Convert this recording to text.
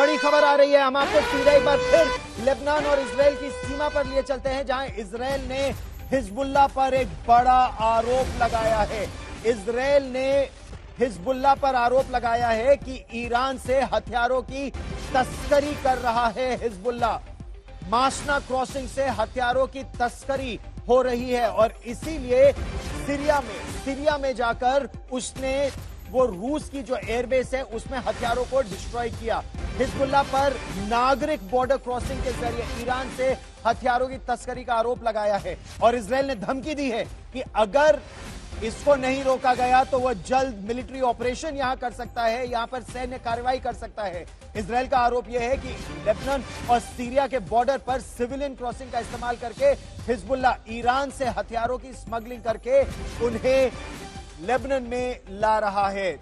बड़ी खबर आ रही है। हम आपको सीधा एक बार फिर लेबनान और इजराइल की सीमा पर लिए चलते हैं, जहां इजराइल ने हिजबुल्लाह पर एक बड़ा आरोप लगाया है। इजराइल ने हिजबुल्लाह पर आरोप लगाया है कि ईरान से हथियारों की तस्करी कर रहा है। हिजबुल्लाह माशना क्रॉसिंग से हथियारों की तस्करी हो रही है और इसीलिए सीरिया में जाकर उसने वो रूस की जो एयरबेस है उसमें हथियारों को डिस्ट्रॉय किया। हिजबुल्लाह पर नागरिक बॉर्डर क्रॉसिंग के जरिए ईरान से हथियारों की तस्करी का आरोप लगाया है और इजराइल ने धमकी दी है कि अगर इसको नहीं रोका गया तो वह जल्द मिलिट्री ऑपरेशन यहां कर सकता है, यहां पर सैन्य कार्रवाई कर सकता है। इजराइल का आरोप यह है कि लेबनान और सीरिया के बॉर्डर पर सिविलियन क्रॉसिंग का इस्तेमाल करके हिजबुल्लाह ईरान से हथियारों की स्मगलिंग करके उन्हें लेबनान में ला रहा है।